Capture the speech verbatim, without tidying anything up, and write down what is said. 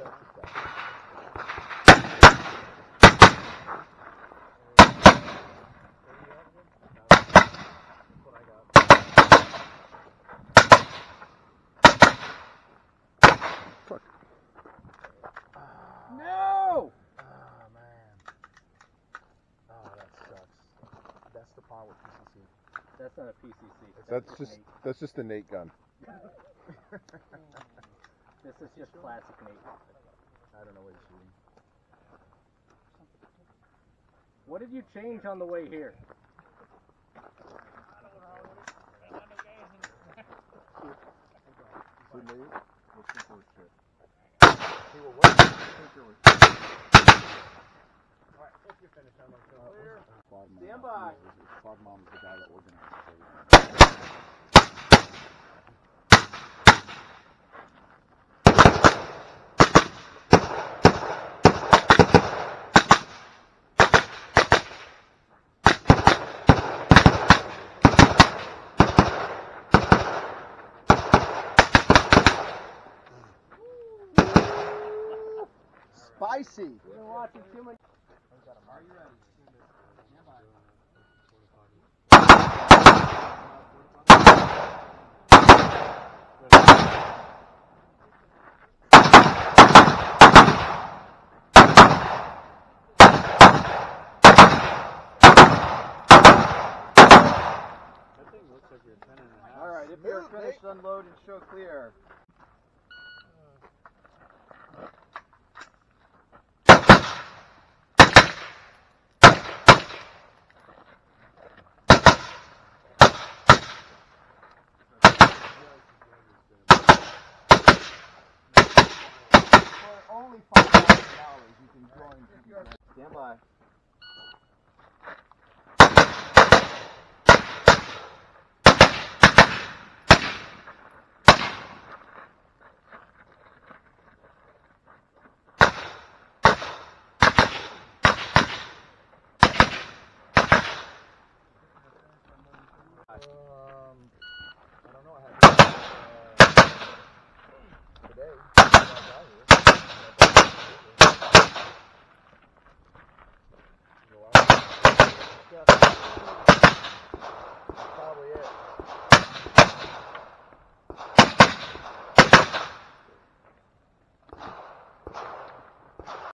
No! Oh man. Oh, that sucks. That's the part with P C C. That's not a P C C. That's, that's just Nate. That's just a Nate gun. This is just classic Nate. I don't know what he's shooting. What did you change on the way here? So Nate, what's the first trip? He will what? Alright, if you're finished, I'm going to clear. Stand by. Quad Mom is the guy that organizes everything. Spicy. You've been watching too much. Are you ready? Stand by. That thing looks like you're ten and a half. All right, if you're finished, unload and show clear. Only five thousand dollars you can join. Stand by. Um, I don't know. I have uh, today. Go out.